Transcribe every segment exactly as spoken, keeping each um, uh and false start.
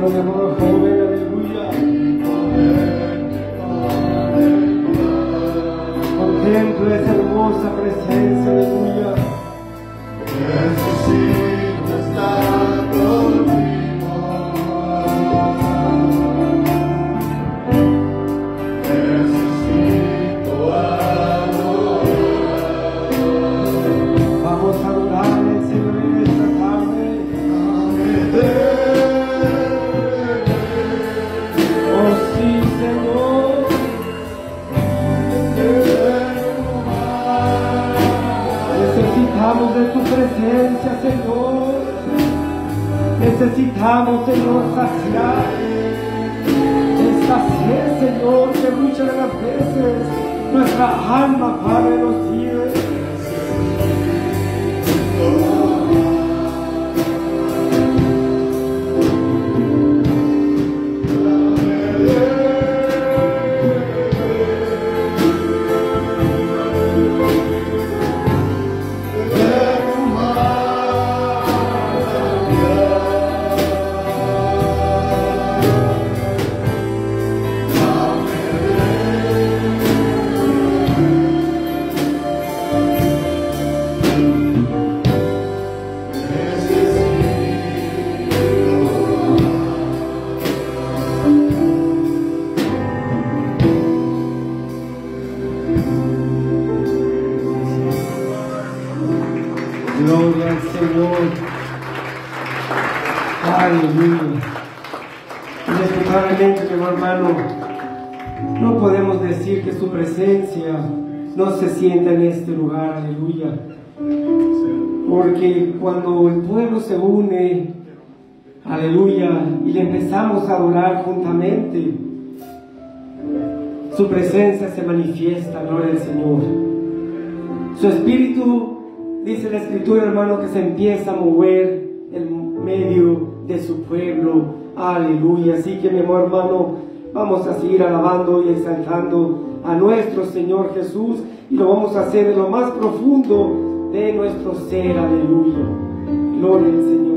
mi amor joven, aleluya. Contemplo esa hermosa presencia, aleluya. Necesito estar contigo. Necesito adorar. Vamos a adorar al Señor en esta tarde. Oh sí, Señor. Necesitamos de tu presencia, Señor. Necesitamos, Señor, saciar esta sed, Señor, que muchas de las veces nuestra alma, Padre, nos pide. Gloria al Señor. Aleluya. Indisputablemente, mi hermano, no podemos decir que su presencia no se sienta en este lugar. Aleluya. Porque cuando el pueblo se une, aleluya, y le empezamos a adorar juntamente, su presencia se manifiesta. Gloria al Señor. Su espíritu, dice la Escritura, hermano, que se empieza a mover en medio de su pueblo. Aleluya. Así que, mi amor, hermano, vamos a seguir alabando y exaltando a nuestro Señor Jesús, y lo vamos a hacer de lo más profundo de nuestro ser. Aleluya. Gloria al Señor.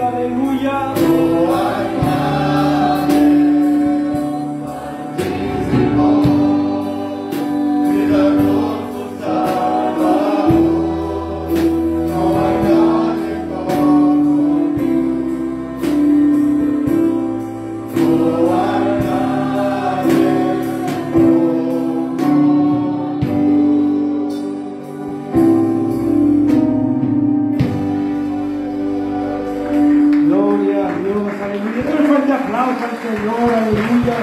Él, aleluya. Señor, aleluya.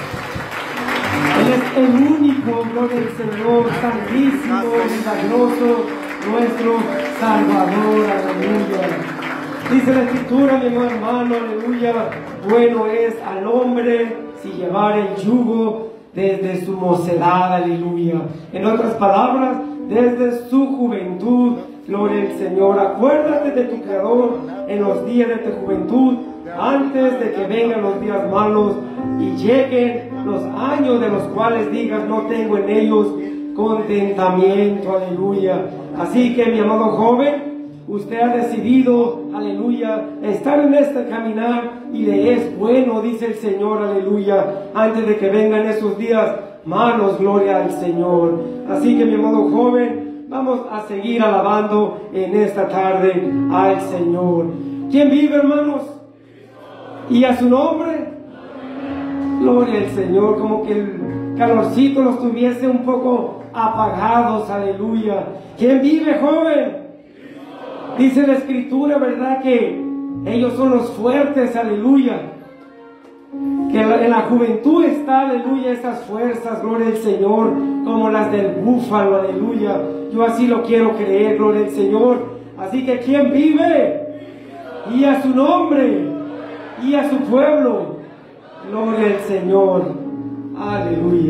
Él es el único, gloria al Señor, santísimo, milagroso, nuestro Salvador, aleluya. Dice la Escritura, mi hermano, aleluya, bueno es al hombre si llevar el yugo desde su mocedad, aleluya. En otras palabras, desde su juventud, gloria al Señor. Acuérdate de tu Creador en los días de tu juventud, antes de que vengan los días malos y lleguen los años de los cuales digas no tengo en ellos contentamiento, aleluya. Así que mi amado joven, usted ha decidido, aleluya, estar en este caminar y le es bueno, dice el Señor, aleluya, antes de que vengan esos días malos, gloria al Señor. Así que mi amado joven, vamos a seguir alabando en esta tarde al Señor. ¿Quién vive, hermanos? Y a su nombre, gloria al Señor, como que el calorcito los tuviese un poco apagados, aleluya. ¿Quién vive, joven? Dice la Escritura, ¿verdad? Que ellos son los fuertes, aleluya. Que en la juventud está, aleluya, esas fuerzas, gloria al Señor, como las del búfalo, aleluya. Yo así lo quiero creer, gloria al Señor. Así que ¿quién vive? Y a su nombre. Y a su pueblo, gloria al Señor, aleluya.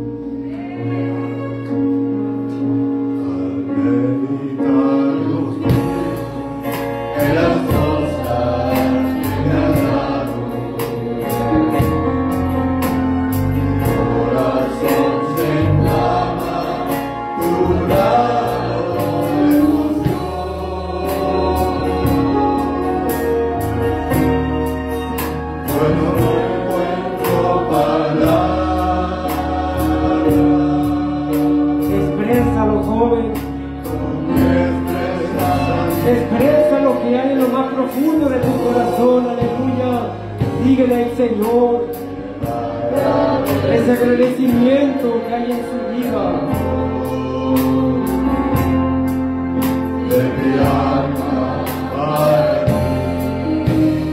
En las cosas que me has dado, mi corazón se inflama, tu lado de emoción. Bueno, no encuentro palabras. Exprésalo, joven. Expresa lo que hay en lo más profundo de tu corazón, aleluya. Dígale al Señor ese agradecimiento que hay en su vida. De mi alma para ti,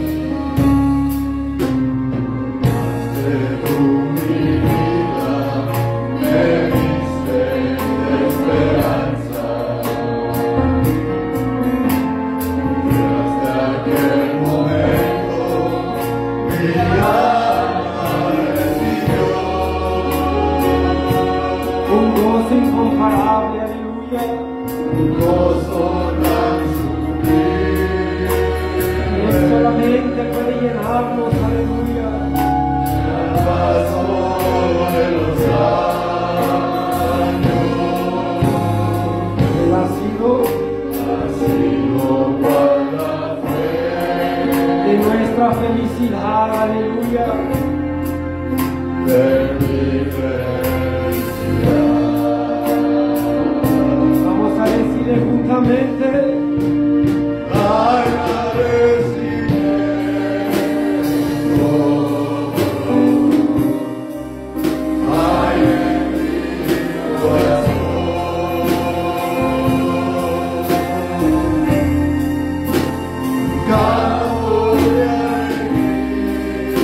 de tu mi vida me diste esperanza. Y hasta aquel momento mi alma recibió Un gozo incomparable, aleluya. un gozo tan sublime. Él solamente puede llenarnos, aleluya. Al paso de los años, Él ha sido ha sido cual la fe de nuestra felicidad, aleluya. de mi felicidad. Vamos a decirle juntamente, Agradecimiento hay en mi corazón. Canto de alegría,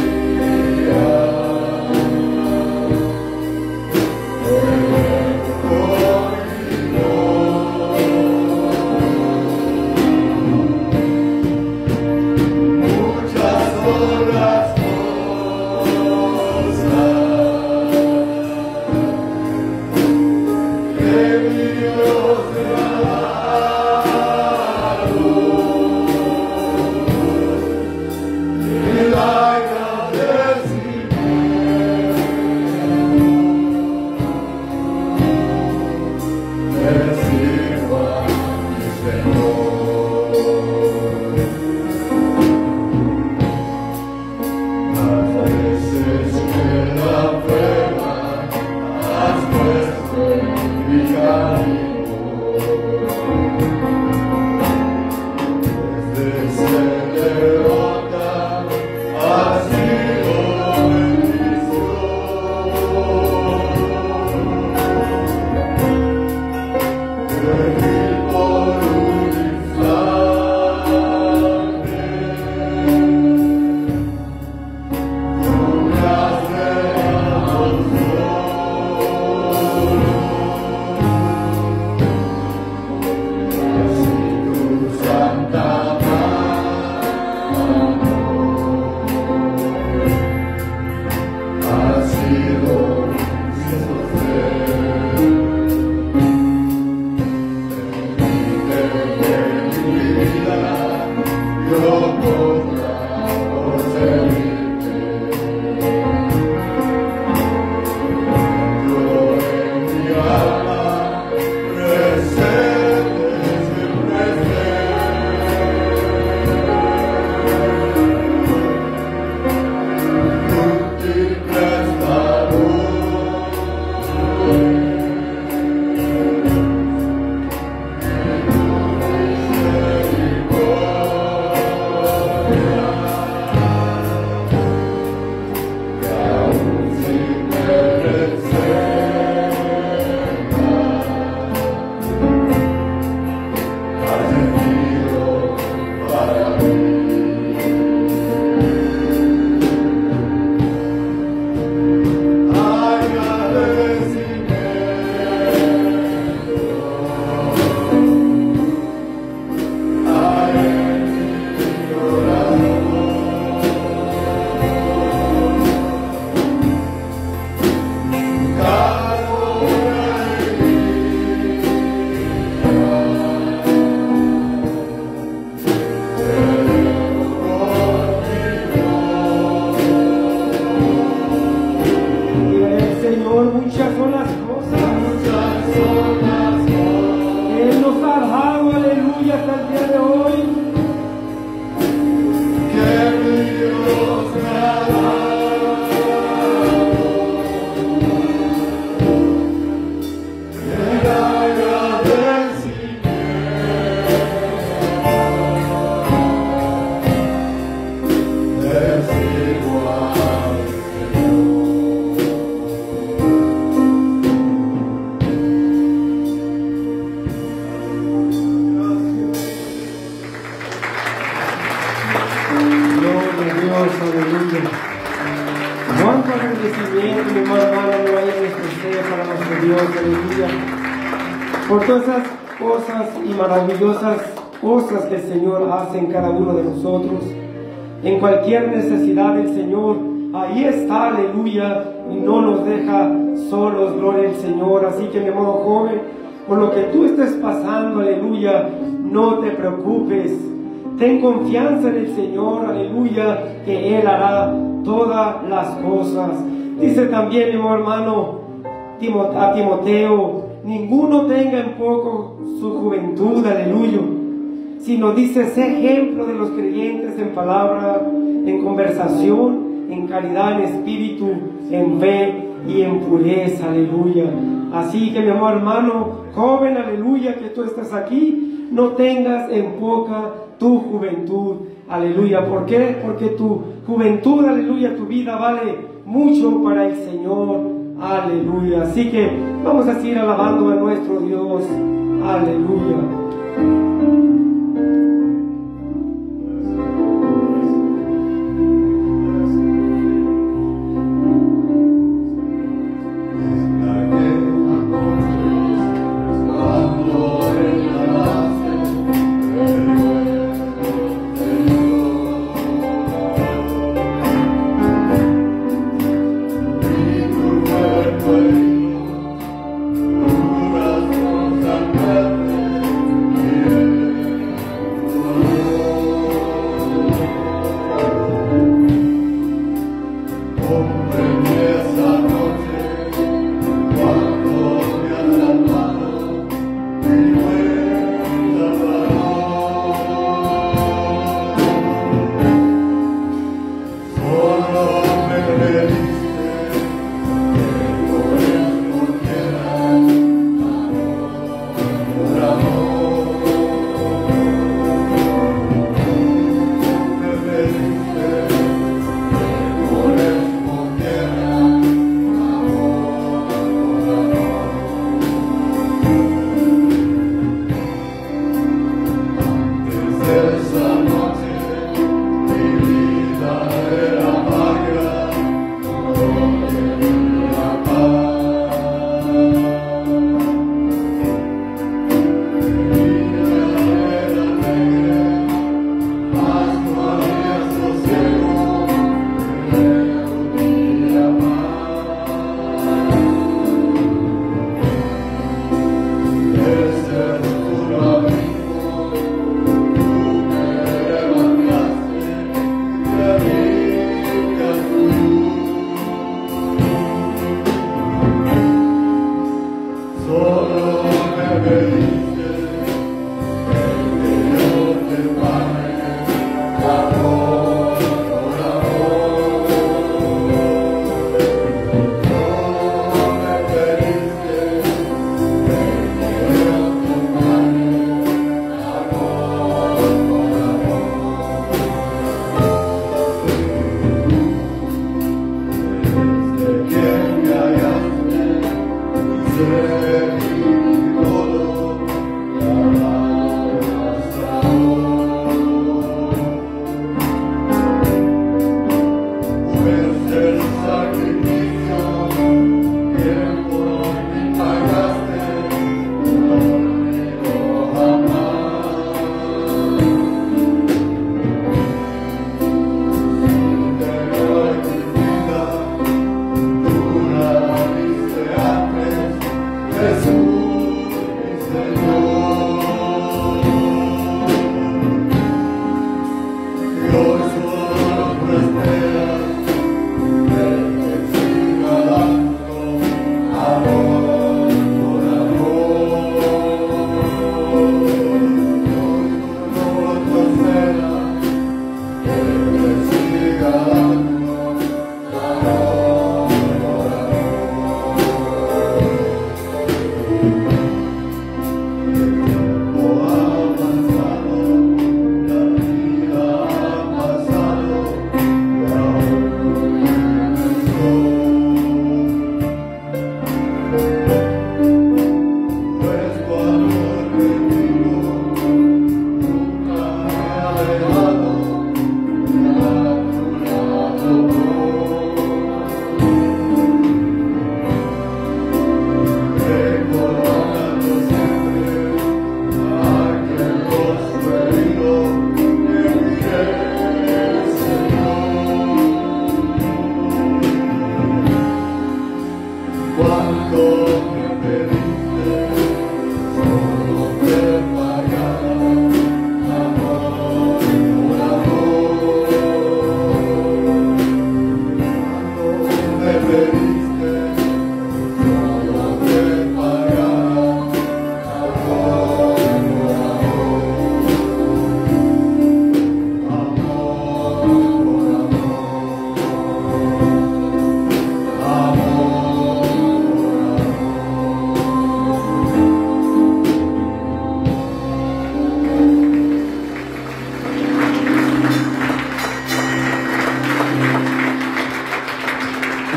nuestro Dios, aleluya. Cuánto agradecimiento, mi hermano, no hay en nuestro ser para nuestro Dios, aleluya. Por todas esas cosas y maravillosas cosas que el Señor hace en cada uno de nosotros. En cualquier necesidad del Señor, ahí está, aleluya, y no nos deja solos, gloria al Señor. Así que, mi amado joven, por lo que tú estés pasando, aleluya, no te preocupes. Ten confianza en el Señor, aleluya, que Él hará todas las cosas. Dice también, mi hermano, a Timoteo, ninguno tenga en poco su juventud, aleluya, sino dice, sé ejemplo de los creyentes en palabra, en conversación, en caridad, en espíritu, en fe y en pureza, aleluya. Así que, mi amor hermano, joven, aleluya, que tú estás aquí, no tengas en poca tu juventud, aleluya. ¿Por qué? Porque tu juventud, aleluya, tu vida vale mucho para el Señor, aleluya. Así que vamos a seguir alabando a nuestro Dios, aleluya. Yeah.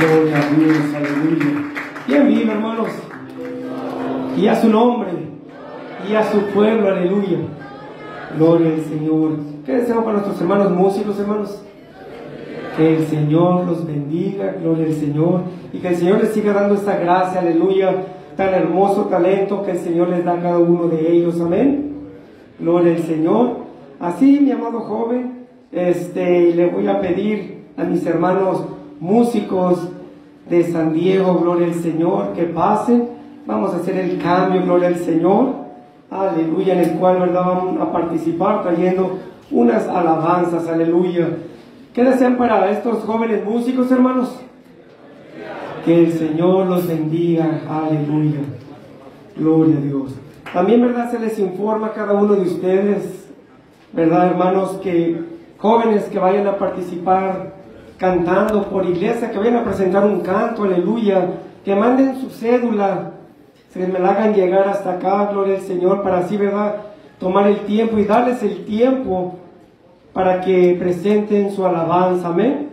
Gloria a Dios, aleluya. ¿Quién vive, hermanos? Y a su nombre, y a su pueblo, aleluya. Gloria al Señor. ¿Qué deseamos para nuestros hermanos músicos, hermanos? Que el Señor los bendiga, gloria al Señor, y que el Señor les siga dando esta gracia, aleluya, tan hermoso talento que el Señor les da a cada uno de ellos, amén. Gloria al Señor. Así, mi amado joven, este, le voy a pedir a mis hermanos músicos de San Diego, gloria al Señor, que pasen. Vamos a hacer el cambio, gloria al Señor, aleluya, en el cual, verdad, vamos a participar trayendo unas alabanzas, aleluya. ¿Qué desean para estos jóvenes músicos, hermanos? Que el Señor los bendiga, aleluya, gloria a Dios. También, verdad, se les informa a cada uno de ustedes, verdad, hermanos, que jóvenes que vayan a participar cantando por iglesia, que vayan a presentar un canto, aleluya, que manden su cédula, se me la hagan llegar hasta acá, gloria al Señor, para así, verdad, tomar el tiempo y darles el tiempo para que presenten su alabanza, amén.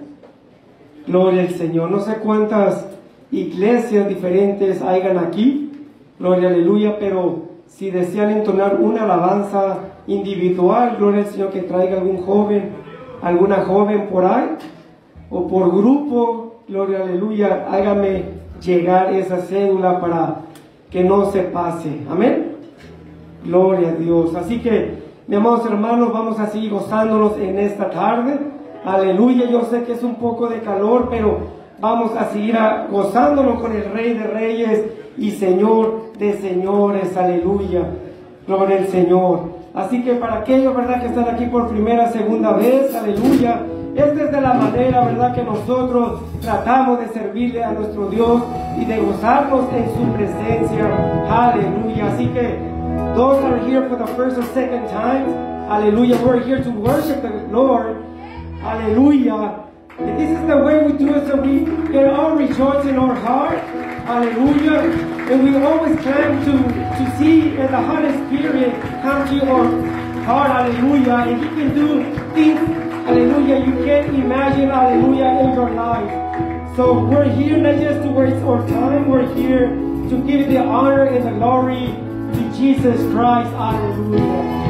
Gloria al Señor. No sé cuántas iglesias diferentes hayan aquí, gloria, aleluya, pero si desean entonar una alabanza individual, gloria al Señor, que traiga algún joven, alguna joven por ahí, o por grupo, gloria, aleluya, hágame llegar esa cédula para que no se pase, amén. Gloria a Dios. Así que, mis amados hermanos, vamos a seguir gozándonos en esta tarde, aleluya. Yo sé que es un poco de calor, pero vamos a seguir a, gozándonos con el Rey de Reyes y Señor de Señores, aleluya, gloria al Señor. Así que para aquellos, verdad, que están aquí por primera, segunda vez, aleluya, esta es de la manera, verdad, que nosotros tratamos de servirle a nuestro Dios y de gozarnos en su presencia, aleluya. Así que those that are here for the first or second time, hallelujah, we're here to worship the Lord, hallelujah. And this is the way we do it, so we can all rejoice in our heart, hallelujah. And we always come to, to see that the Holy Spirit come to our heart, hallelujah. And He can do things, hallelujah, you can't imagine, hallelujah, in your life. So we're here not just to waste our time, we're here to give the honor and the glory to Jesus Christ, hallelujah.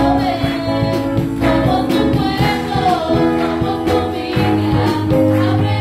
Abre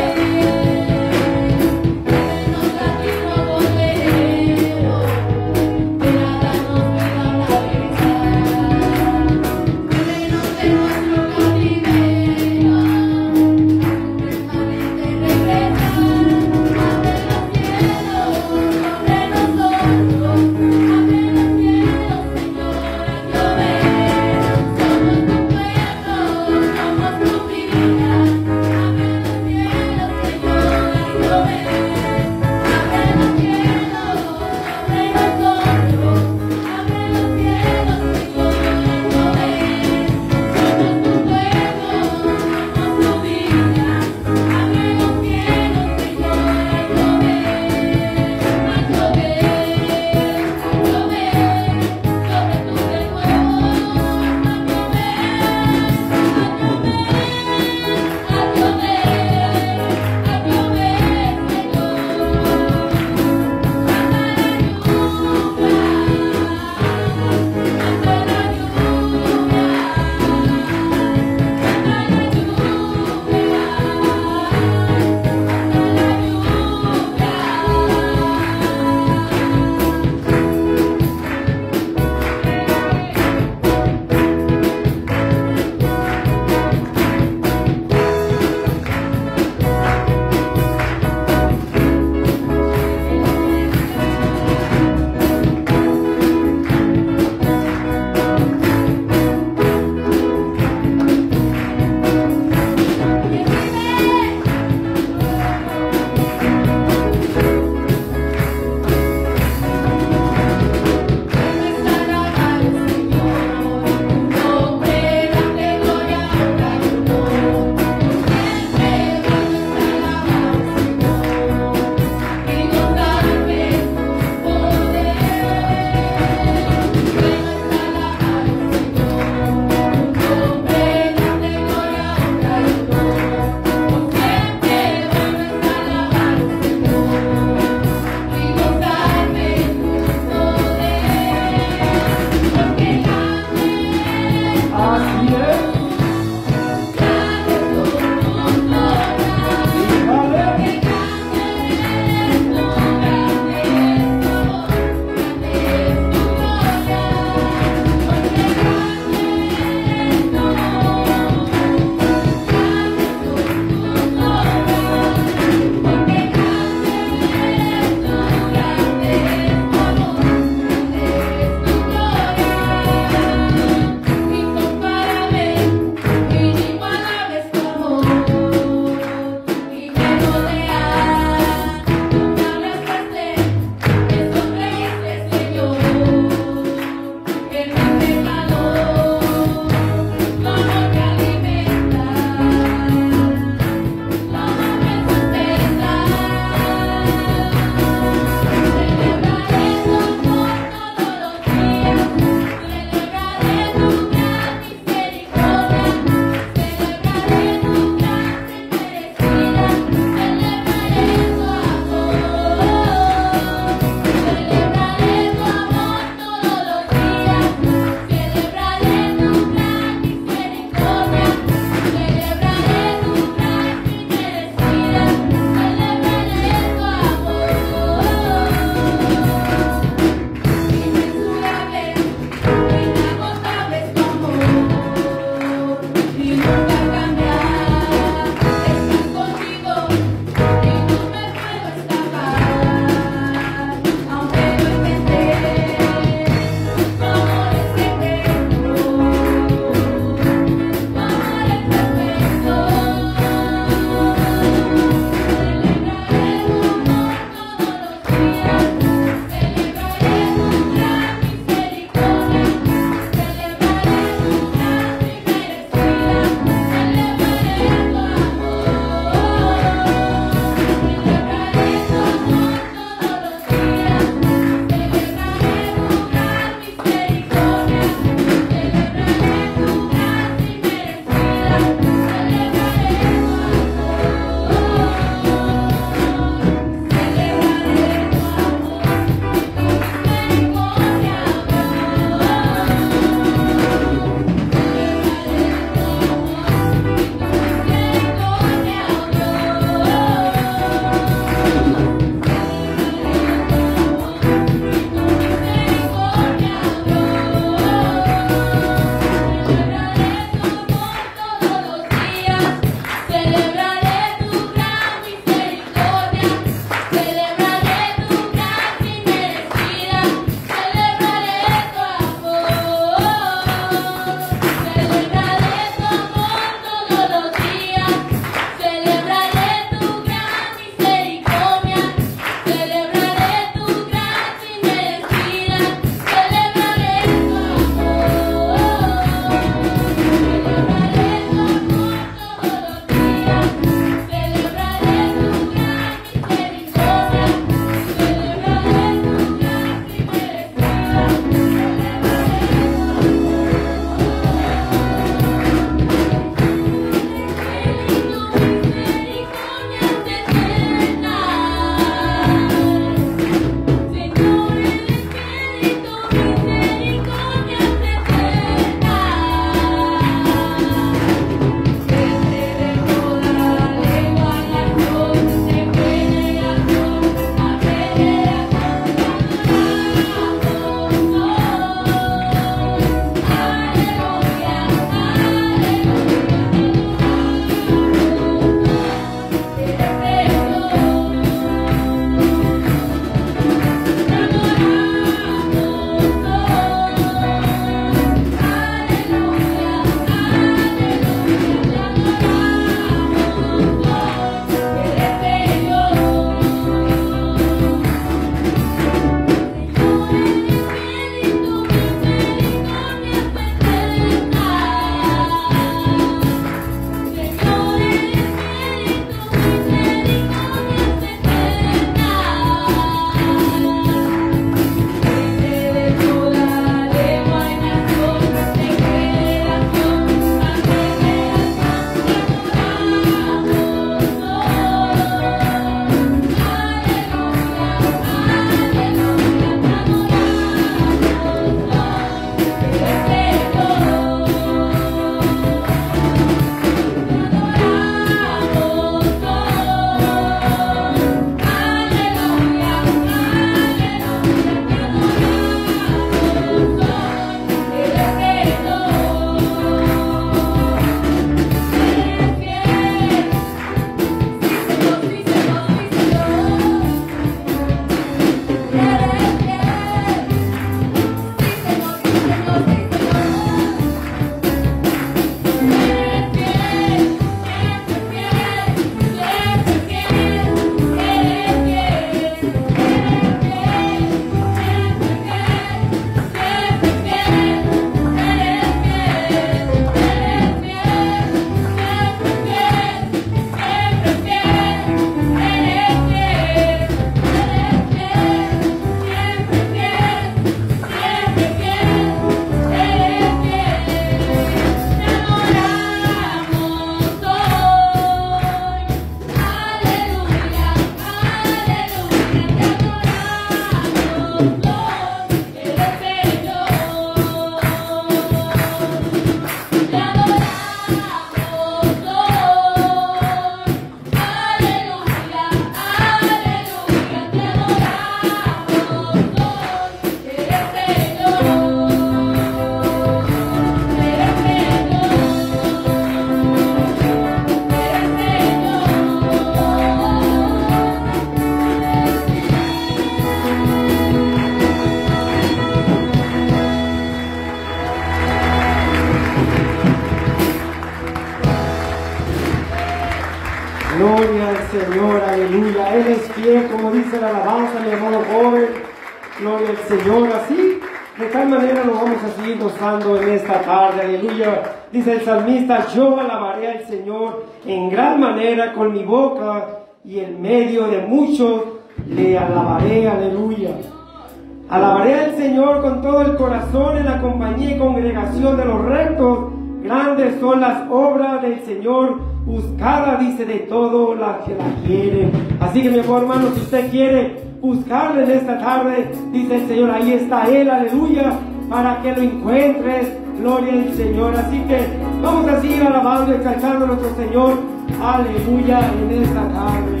aleluya. Él es fiel, como dice la alabanza, mi hermano joven. Gloria al Señor. Así, de tal manera nos vamos a seguir gozando en esta tarde, aleluya. Dice el salmista, yo alabaré al Señor en gran manera con mi boca y en medio de muchos le alabaré, aleluya. Alabaré al Señor con todo el corazón en la compañía y congregación de los rectos. Grandes son las obras del Señor, buscada, dice, de todo la que la quieren. Así que mi amor hermano, si usted quiere buscarle en esta tarde, dice el Señor, ahí está Él, aleluya, para que lo encuentres, gloria al Señor. Así que vamos a seguir alabando y exaltando a nuestro Señor, aleluya, en esta tarde.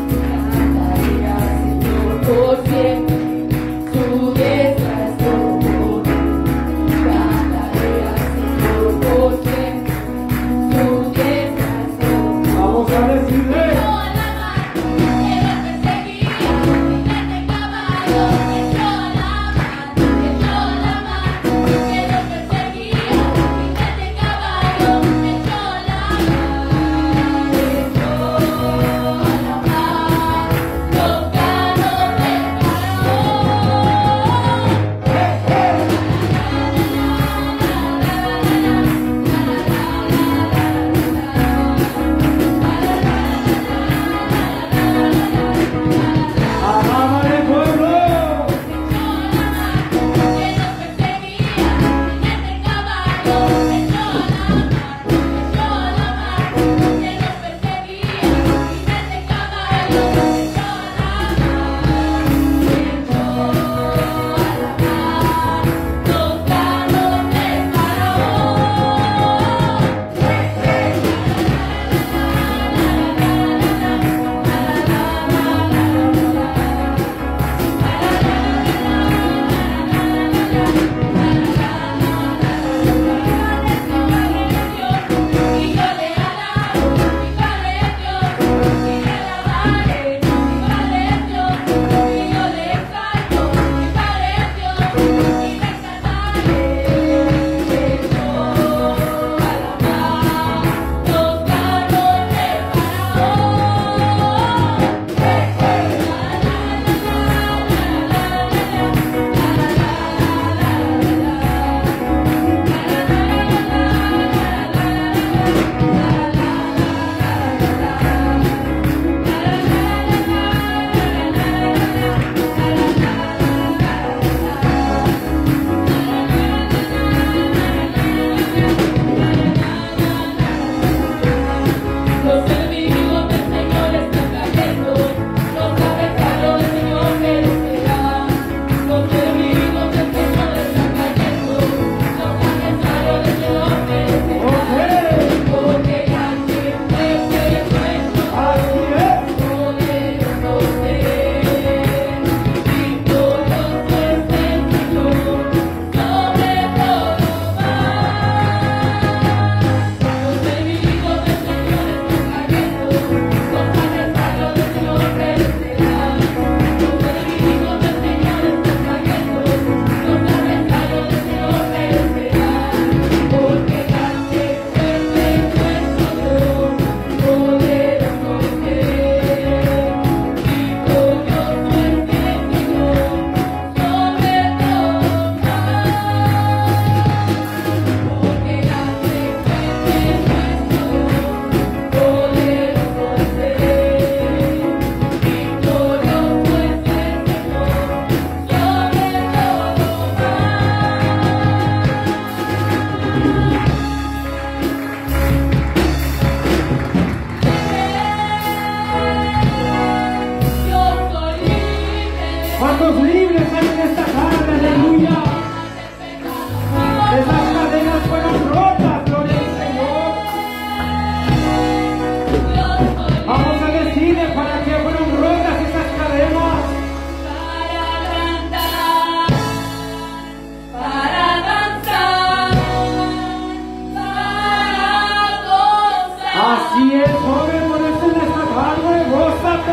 Por siempre, su diestra es todo. Cantaré al Señor por siempre, su diestra es todo. Vamos a decirle.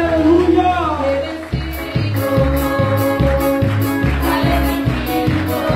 Aleluya.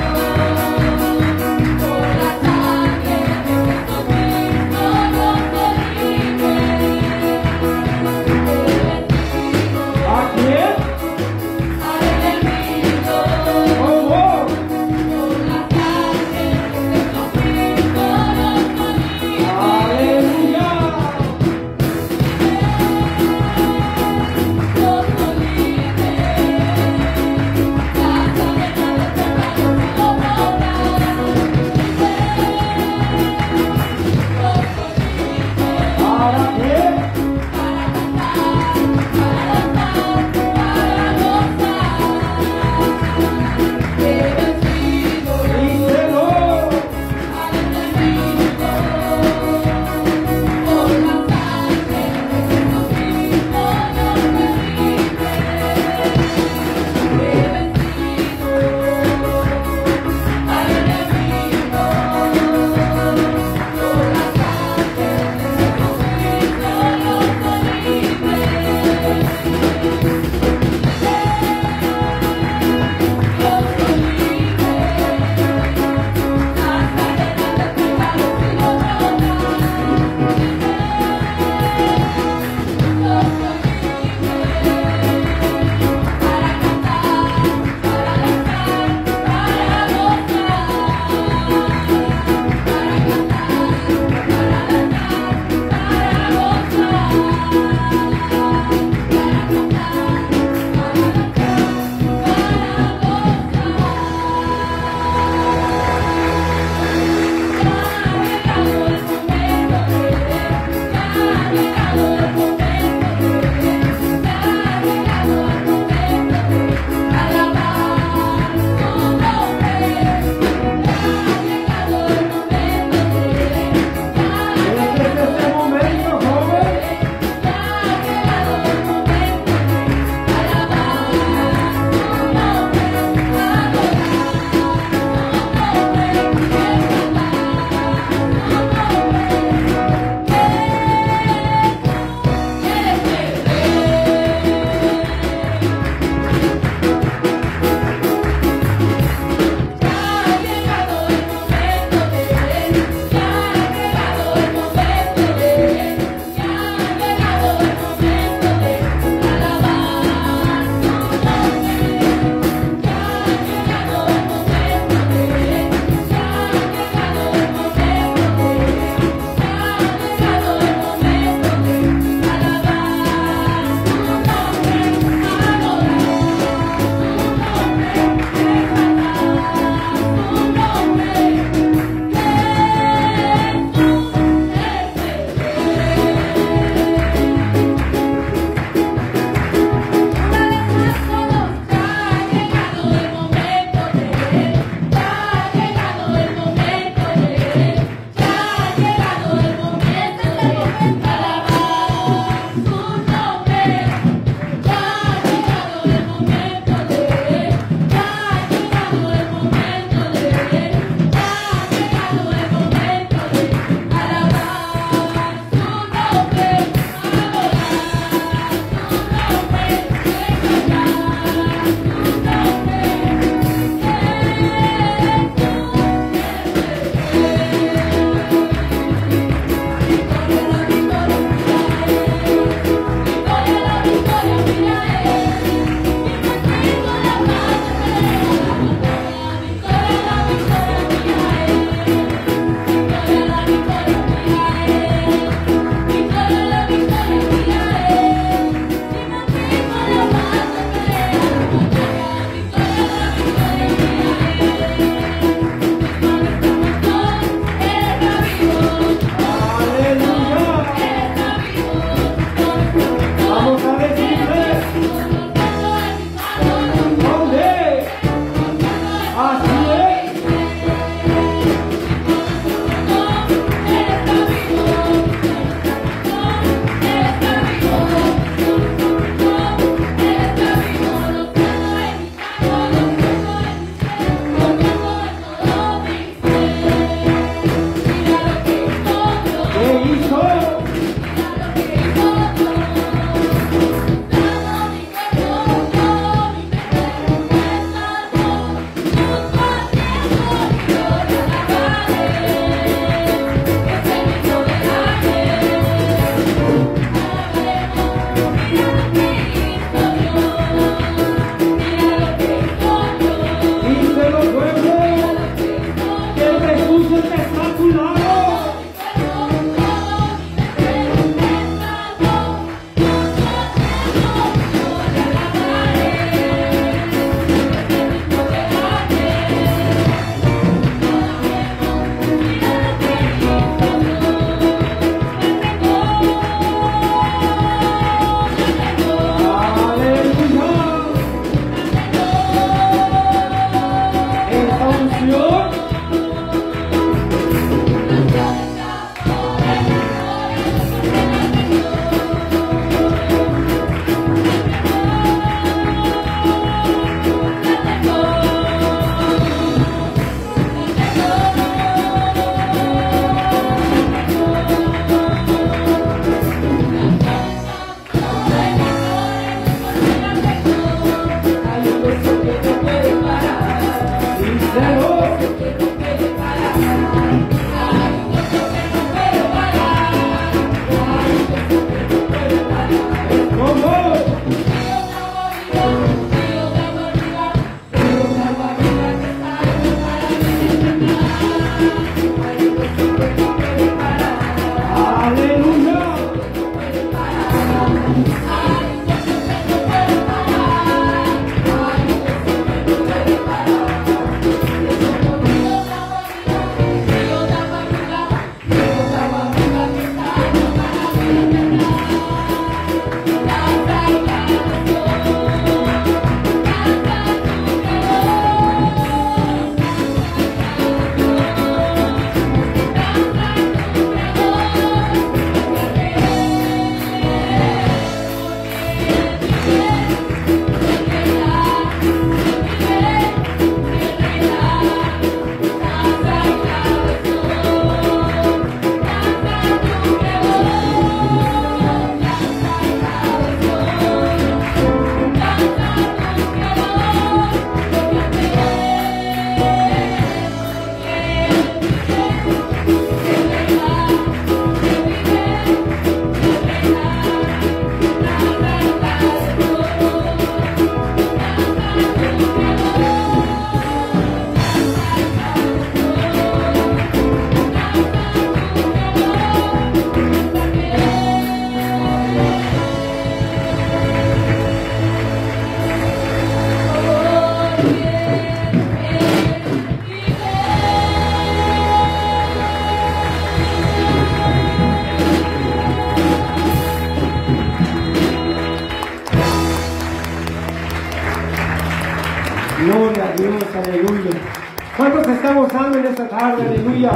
Gloria a Dios, aleluya. ¿Cuántos están gozando en esta tarde? Aleluya.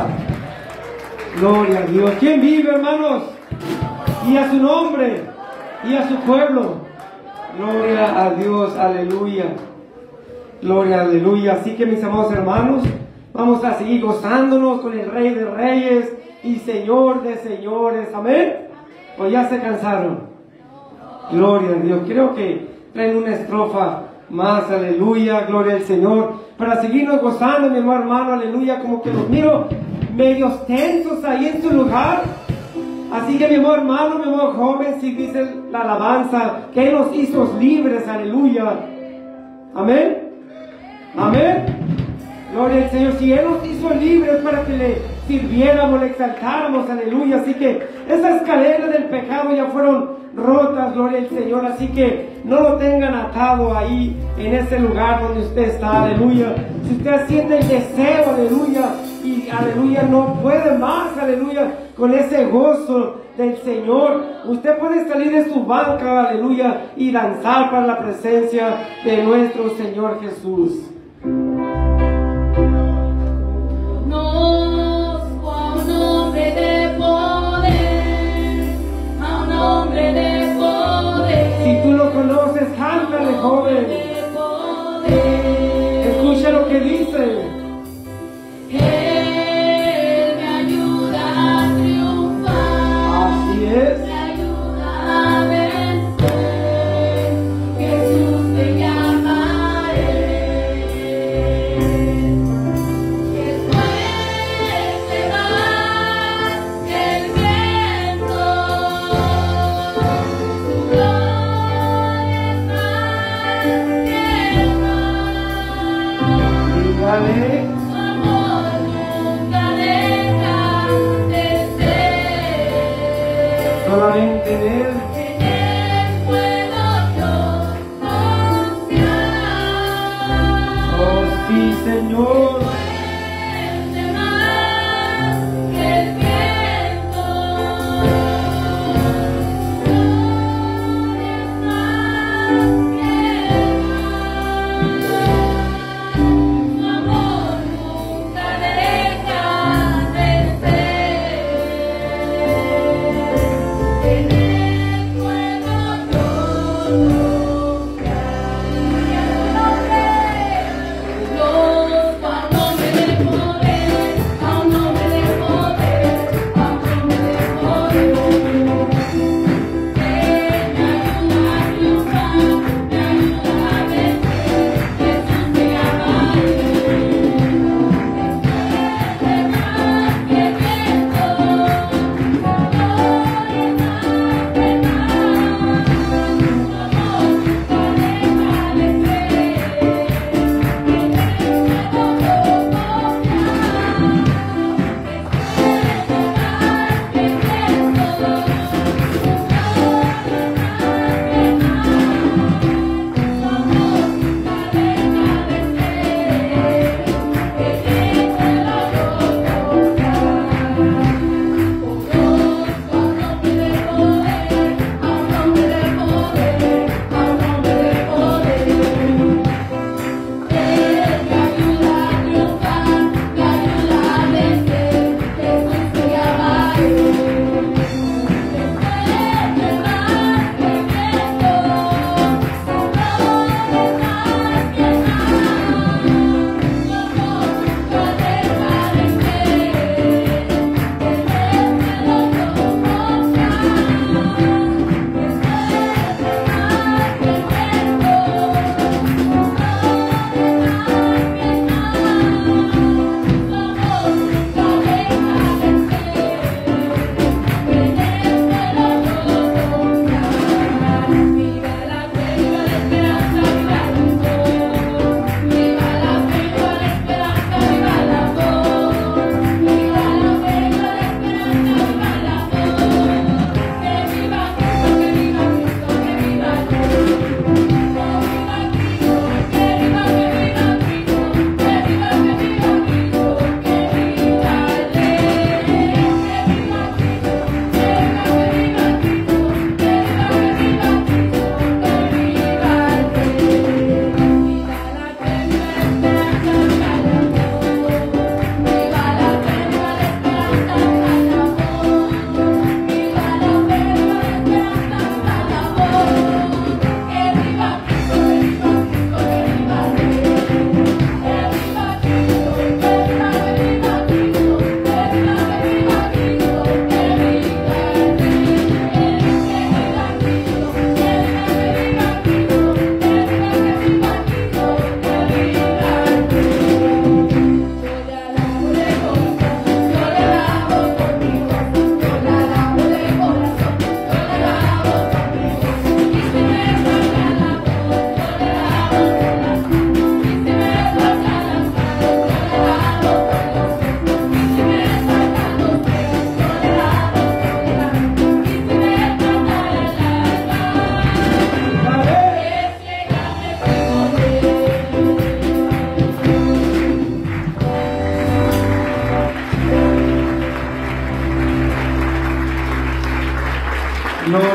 Gloria a Dios. ¿Quién vive, hermanos? Y a su nombre, y a su pueblo. Gloria a Dios, aleluya. Gloria, aleluya. Así que mis amados hermanos, vamos a seguir gozándonos con el Rey de Reyes y Señor de Señores. Amén. ¿O ya se cansaron? Gloria a Dios. Creo que traen una estrofa más, aleluya, gloria al Señor, para seguirnos gozando, mi amor hermano, aleluya. Como que los miro medios tensos ahí en su lugar. Así que mi amor hermano, mi amor joven, si dice la alabanza, que Él nos hizo libres, aleluya. Amén. Amén. Gloria al Señor. Si Él nos hizo libres para que le sirviéramos, le exaltáramos, aleluya. Así que esas cadenas del pecado ya fueron rotas, gloria al Señor. Así que no lo tengan atado ahí en ese lugar donde usted está, aleluya. Si usted siente el deseo, aleluya, y aleluya no puede más, aleluya, con ese gozo del Señor, usted puede salir de su banca, aleluya, y danzar para la presencia de nuestro Señor Jesús. Nos a un hombre de poder, a un hombre de poder. Si tú lo conoces, cántale, joven. De poder. Escucha lo que dice. Él me ayuda a triunfar. Así es. Me ayuda a vencer. Jesús te llamaré. Que fuerte más que el viento. Su gloria es más que el mar. Dígale. Su amor nunca deja de ser. Solamente en Él. En Él puedo yo confiar. Oh, sí, Señor. Fuerte más que el viento. Su gloria es más que el mar. Su amor nunca deja de ser. En Él puedo yo confiar. Los cuando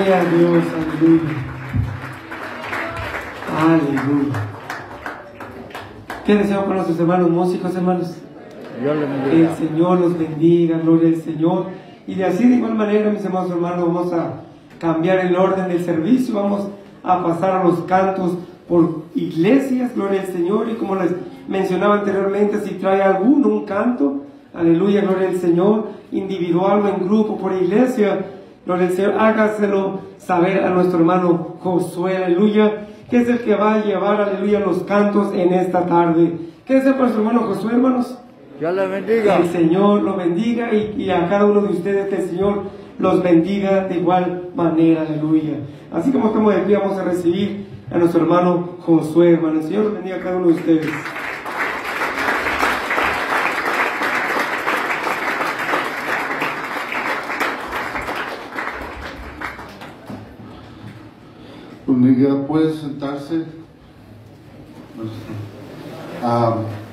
Gloria a Dios, aleluya. Aleluya. ¿Qué deseo con nuestros hermanos músicos, hermanos? Dios le Que bendiga. el Señor los bendiga, gloria al Señor. Y de así de igual manera, mis hermanos hermanos, vamos a cambiar el orden del servicio, vamos a pasar a los cantos por iglesias, gloria al Señor. Y como les mencionaba anteriormente, si trae alguno un canto, aleluya, gloria al Señor, individual o en grupo por iglesia, gloria al Señor, hágaselo saber a nuestro hermano Josué, aleluya, que es el que va a llevar, aleluya, los cantos en esta tarde. ¿Qué es el nuestro hermano Josué, hermanos? Dios le Que bendiga. el Señor lo bendiga y, y a cada uno de ustedes que el Señor los bendiga de igual manera, aleluya. Así como estamos de pie, vamos a recibir a nuestro hermano Josué, hermano. El Señor los bendiga a cada uno de ustedes. Bendiga, puede sentarse. Ah,